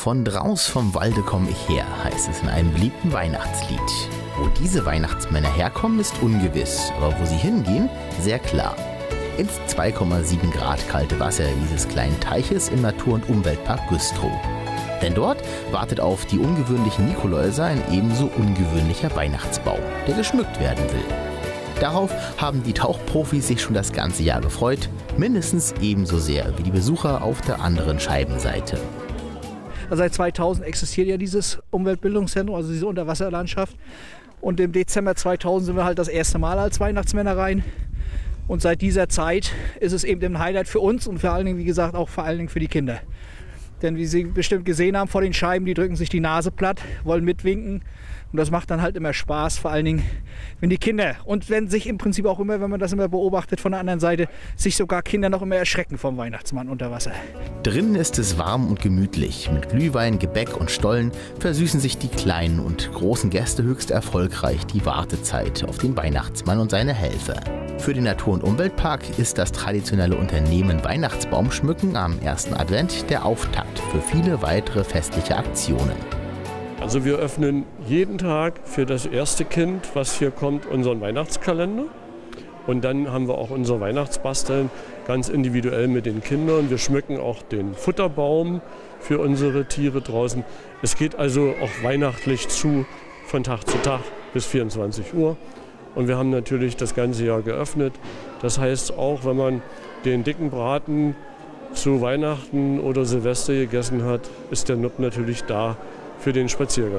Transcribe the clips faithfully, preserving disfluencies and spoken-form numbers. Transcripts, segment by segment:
Von draus vom Walde komme ich her, heißt es in einem beliebten Weihnachtslied. Wo diese Weihnachtsmänner herkommen, ist ungewiss, aber wo sie hingehen, sehr klar. Ins zwei Komma sieben Grad kalte Wasser dieses kleinen Teiches im Natur- und Umweltpark Güstrow. Denn dort wartet auf die ungewöhnlichen Nikoläuser ein ebenso ungewöhnlicher Weihnachtsbaum, der geschmückt werden will. Darauf haben die Tauchprofis sich schon das ganze Jahr gefreut, mindestens ebenso sehr wie die Besucher auf der anderen Scheibenseite. Seit zweitausend existiert ja dieses Umweltbildungszentrum, also diese Unterwasserlandschaft. Und im Dezember zweitausend sind wir halt das erste Mal als Weihnachtsmänner rein. Und seit dieser Zeit ist es eben ein Highlight für uns und vor allen Dingen, wie gesagt, auch vor allen Dingen für die Kinder. Denn wie Sie bestimmt gesehen haben vor den Scheiben, die drücken sich die Nase platt, wollen mitwinken. Und das macht dann halt immer Spaß, vor allen Dingen, wenn die Kinder und wenn sich im Prinzip auch immer, wenn man das immer beobachtet von der anderen Seite, sich sogar Kinder noch immer erschrecken vom Weihnachtsmann unter Wasser. Drinnen ist es warm und gemütlich. Mit Glühwein, Gebäck und Stollen versüßen sich die kleinen und großen Gäste höchst erfolgreich die Wartezeit auf den Weihnachtsmann und seine Helfer. Für den Natur- und Umweltpark ist das traditionelle Unternehmen Weihnachtsbaumschmücken am ersten Advent der Auftakt für viele weitere festliche Aktionen. Also wir öffnen jeden Tag für das erste Kind, was hier kommt, unseren Weihnachtskalender. Und dann haben wir auch unser Weihnachtsbasteln ganz individuell mit den Kindern. Wir schmücken auch den Futterbaum für unsere Tiere draußen. Es geht also auch weihnachtlich zu von Tag zu Tag bis vierundzwanzig Uhr. Und wir haben natürlich das ganze Jahr geöffnet. Das heißt, auch wenn man den dicken Braten zu Weihnachten oder Silvester gegessen hat, ist der Nupp natürlich da für den Spaziergang.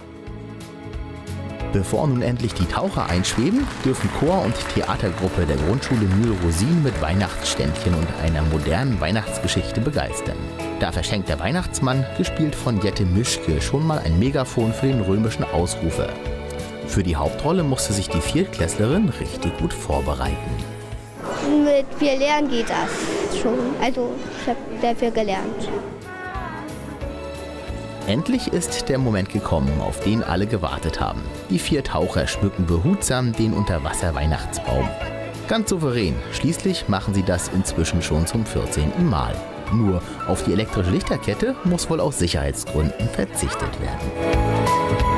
Bevor nun endlich die Taucher einschweben, dürfen Chor und Theatergruppe der Grundschule Mühl-Rosin mit Weihnachtsständchen und einer modernen Weihnachtsgeschichte begeistern. Da verschenkt der Weihnachtsmann, gespielt von Jette Mischke, schon mal ein Megafon für den römischen Ausrufer. Für die Hauptrolle musste sich die Viertklässlerin richtig gut vorbereiten. Mit viel Lernen geht das schon. Also ich habe dafür gelernt. Endlich ist der Moment gekommen, auf den alle gewartet haben. Die vier Taucher schmücken behutsam den Unterwasser-Weihnachtsbaum. Ganz souverän, schließlich machen sie das inzwischen schon zum vierzehnten Mal. Nur auf die elektrische Lichterkette muss wohl aus Sicherheitsgründen verzichtet werden.